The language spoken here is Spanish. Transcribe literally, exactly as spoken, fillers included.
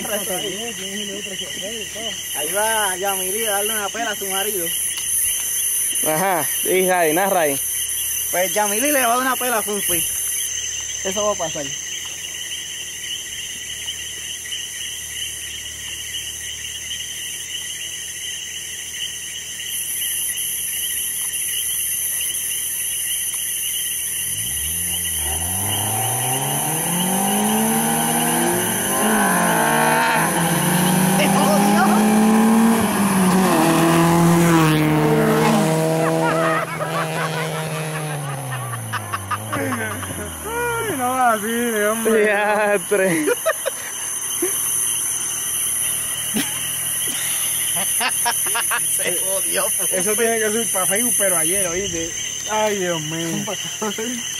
Ahí va Yamili a darle una pela a su marido. Ajá, hija ahí, narra ahí. Pues Yamili le va a dar una pela a Funfi. Eso va a pasar. Ay, no así, hombre. Teatre. Se jodió. Eso tiene que ser para Facebook, pero ayer, oíste. Ay, Dios mío.